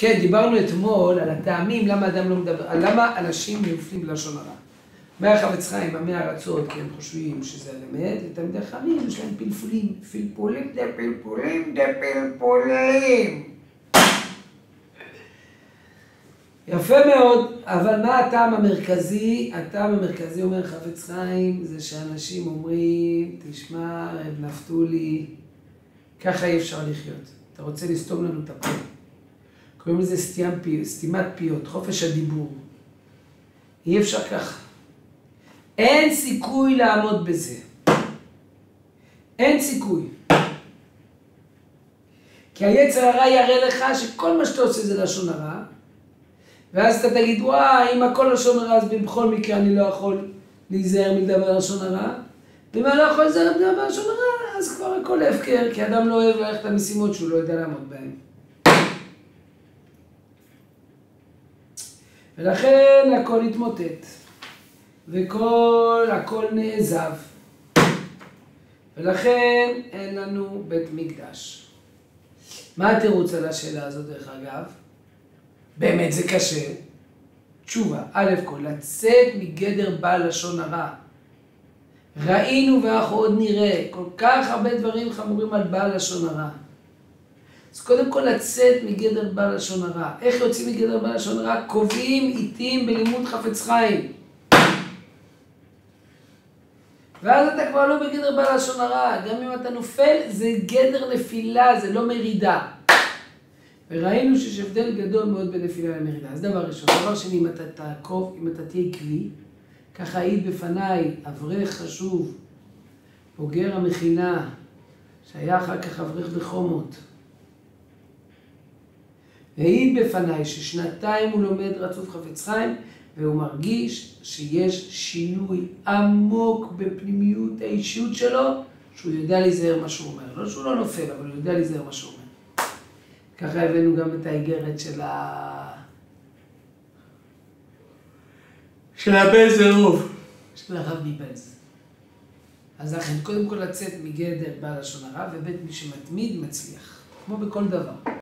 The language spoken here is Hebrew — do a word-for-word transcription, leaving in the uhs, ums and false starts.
כן, דיברנו אתמול על הטעמים, למה אדם לא מדבר, למה אנשים נופלים בלשון הרע. אומר החפץ חיים, עמי ארצות, כי הם חושבים שזה הלמד, ותלמידי חכמים יש להם פלפולים, פלפולים דה פלפולים דה פלפולים. יפה מאוד, אבל מה הטעם המרכזי? הטעם המרכזי, אומר חפץ חיים, זה שאנשים אומרים, תשמע, רב נפתולי, ככה אי אפשר לחיות. אתה רוצה לסתום לנו את הפה. קוראים לזה סתימת פיות, חופש הדיבור. אי אפשר ככה. אין סיכוי לעמוד בזה. אין סיכוי. כי היצר הרע יראה לך שכל מה שאתה עושה זה לשון הרע, ואז אתה תגיד, וואי, אם הכל לשון הרע, אז בכל מקרה אני לא יכול להיזהר מלדבר לשון הרע, ואם אני לא יכול להיזהר מלדבר לשון הרע, אז כבר הכל הפקר, כי אדם לא אוהב ללכת למשימות שהוא לא יודע לעמוד בהן. ולכן הכל התמוטט, וכל הכל נעזב, ולכן אין לנו בית מקדש. מה התירוץ על השאלה הזאת דרך אגב? באמת זה קשה. תשובה, א' כל, לצאת מגדר בעל לשון הרע. ראינו ואנחנו עוד נראה כל כך הרבה דברים חמורים על בעל לשון הרע. אז קודם כל לצאת מגדר בעל לשון הרע. איך יוצאים מגדר בעל לשון הרע? קובעים עיתים בלימוד חפץ חיים. ואז אתה כבר לא בגדר בעל לשון הרע. גם אם אתה נופל, זה גדר נפילה, זה לא מרידה. וראינו שיש הבדל גדול מאוד בין נפילה למרידה. אז דבר ראשון. דבר שני, אם אתה תעקוב, אם אתה תהיה עקבי, ככה העיד בפניי אברך חשוב, בוגר המכינה, שהיה אחר כך אברך בחומות. העיד בפניי ששנתיים הוא לומד רצוף חפץ חיים, והוא מרגיש שיש שינוי עמוק בפנימיות האישיות שלו, שהוא יודע להיזהר מה שהוא אומר. לא שהוא לא נופל, אבל הוא יודע להיזהר מה שהוא אומר. ככה הבאנו גם את האיגרת של ה... של הבן זרוב, של הרב מבלז. אז לכן, קודם כל לצאת מגדר בעל לשון הרע, ובית מי שמתמיד מצליח, כמו בכל דבר.